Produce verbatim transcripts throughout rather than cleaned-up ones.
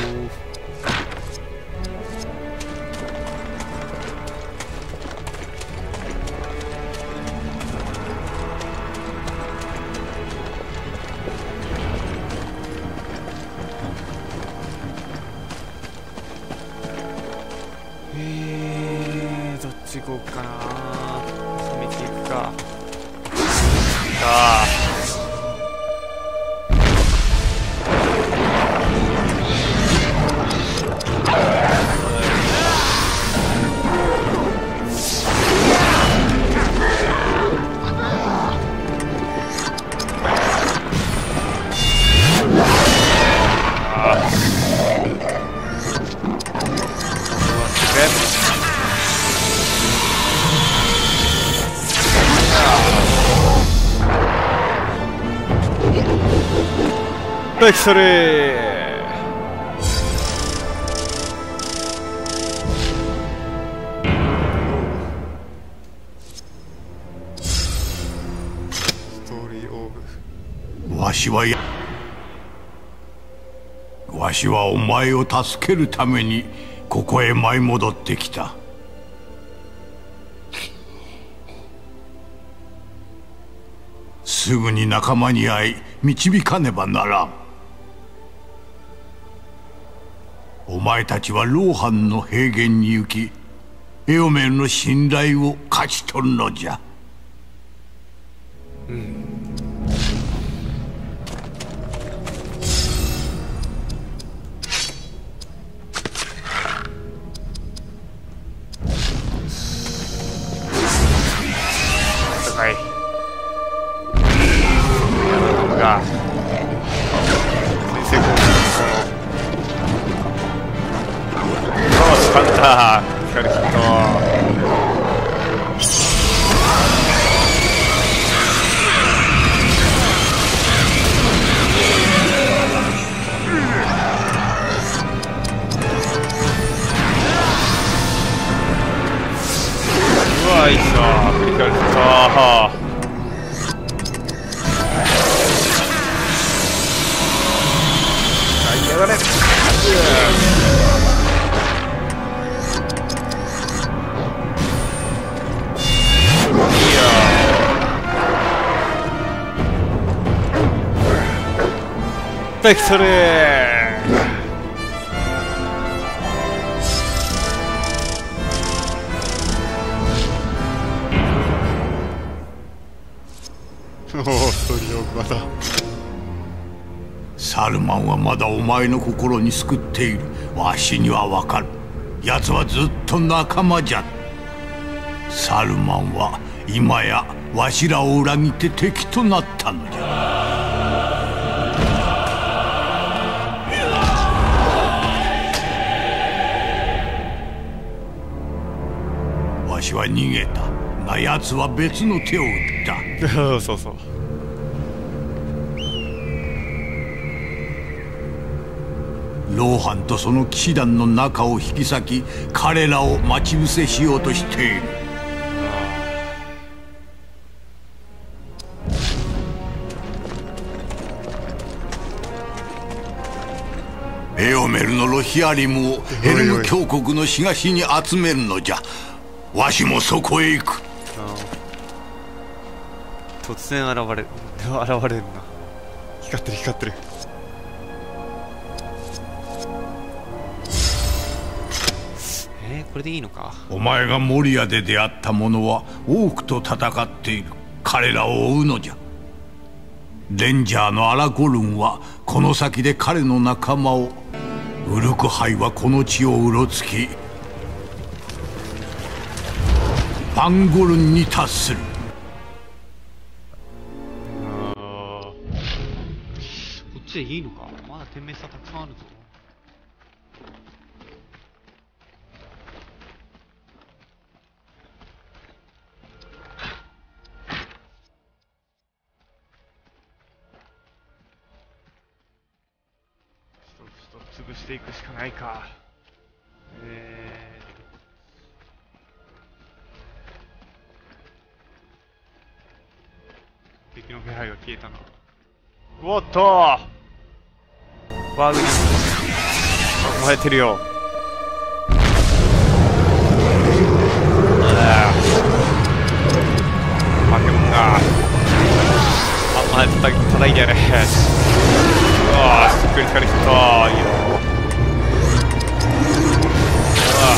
えー、どっち行こうかな。道行くか。ああ。ベクトリー。ストーリーオーブ。 わしはやわしはお前を助けるためにここへ舞い戻ってきた。すぐに仲間に会い導かねばならん。お前たちはローハンの平原に行きエオメルの信頼を勝ち取るのじゃ。 うん。高い。が先制攻撃のそうスパンター光るヒット。うわいいっすわクリティカルヒット。やれ。ベクトリー。おおストーリーオーバーだ。 サルマンはまだお前の心に救っている。わしにはわかる。奴はずっと仲間じゃ。サルマンは今やわしらを裏切って敵となったのじゃ。わしは逃げたが奴は別の手を打った。 そうそう。 ローハンとその騎士団の中を引き裂き彼らを待ち伏せしようとしている。エオメルのロヒアリムをヘルム峡谷の東に集めるのじゃ。わしもそこへ行く。 突然現れる現れるな。光ってる光ってる。えー、これでいいのか。 お前がモリアで出会った者は多くと戦っている。彼らを追うのじゃ。レンジャーのアラゴルンはこの先で彼の仲間を、ウルクハイはこの地をうろつきファンゴルンに達する。 あこっちでいいのか。まだ天命差たくさんあるぞ。潰していくしかないか。えー、敵の気配が消えたな。おっとワーグニンまれてるよ。化け物があまた叩いてやれ。うわーしっくり疲れてきた。いいよ。うわ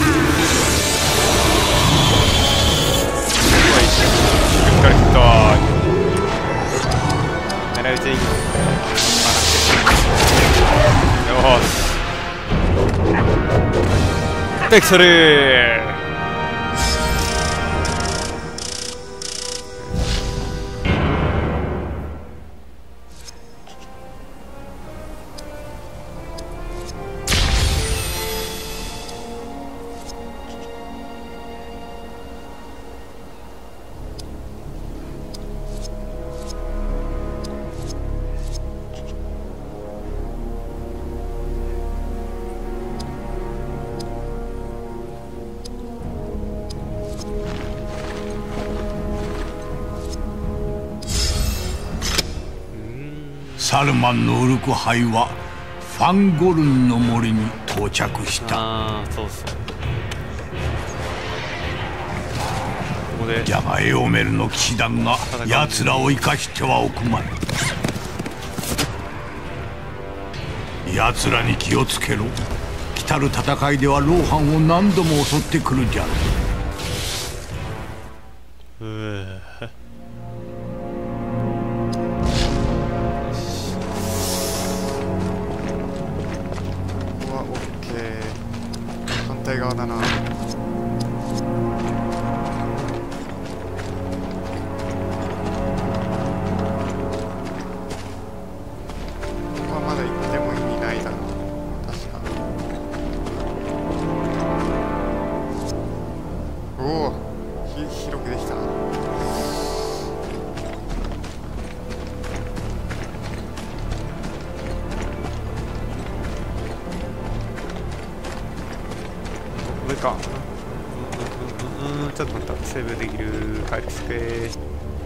疲れてきた。狙い撃ちでいいの。よーしベクトルー。 サルマンのウルクハイはファンゴルンの森に到着した。 ああそうそう。ここでじゃがエオメルの騎士団が奴らを生かしてはおくまい。奴らに気をつけろ。来たる戦いではローハンを何度も襲ってくるじゃろう。 うー反対側だな。ここはまだ行っても意味ないだろう。確か。おお、ひ広くできたな。 上か。うんうんうん、ちょっと待った。セーブできる。回復スペース。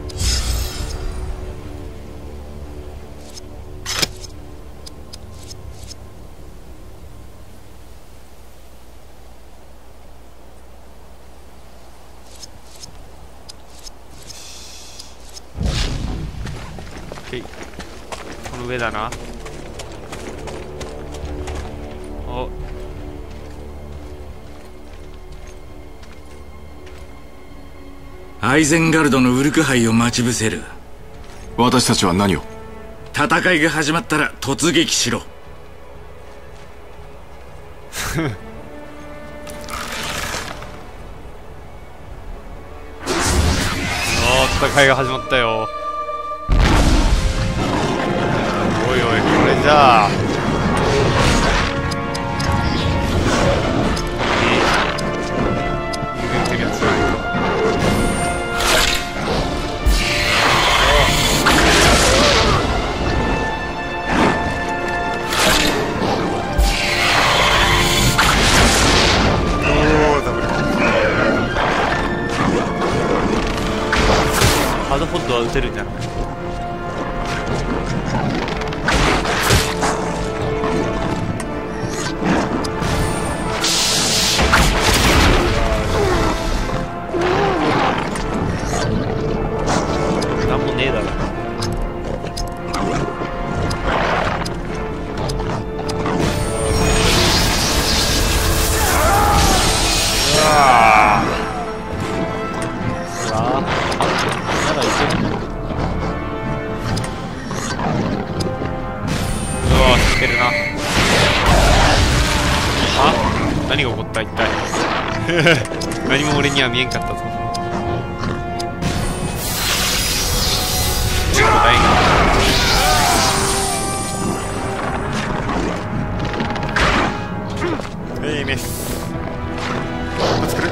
オッケー。この上だな。お。 アイゼンガルドのウルクハイを待ち伏せる。 私たちは何を？ 戦いが始まったら突撃しろ。 おー、戦いが始まったよ。おいおい、これじゃあハードポッドは撃てるんじゃない？なんもねえだろ。うわーうわーまだいけるの？うわー、来てるな。あ？何が起こった一体。何も俺には見えんかったぞ。大変。えいメス。ぶつくる。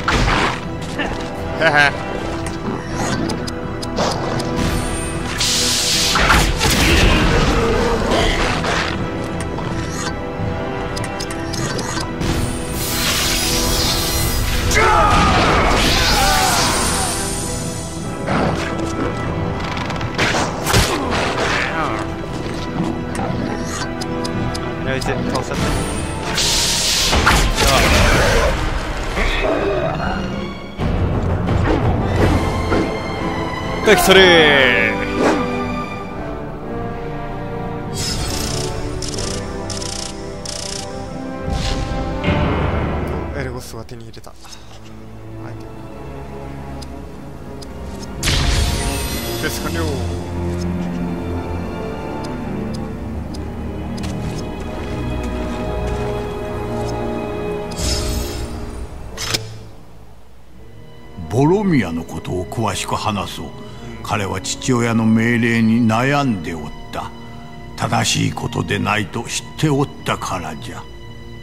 へへ。倒しちゃった。 ベクトリー。 エルゴスは手に入れた。はい、です完了。 ボロミアのことを詳しく話そう。彼は父親の命令に悩んでおった。正しいことでないと知っておったからじゃ。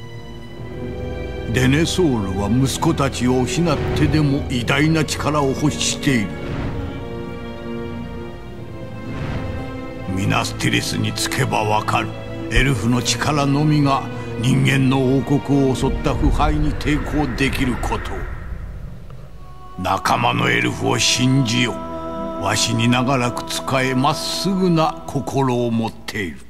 デネソールは息子たちを失ってでも偉大な力を欲している。ミナスティリスにつけばわかる。エルフの力のみが人間の王国を襲った腐敗に抵抗できること。仲間のエルフを信じよ。わしに長らく仕えまっすぐな心を持っている。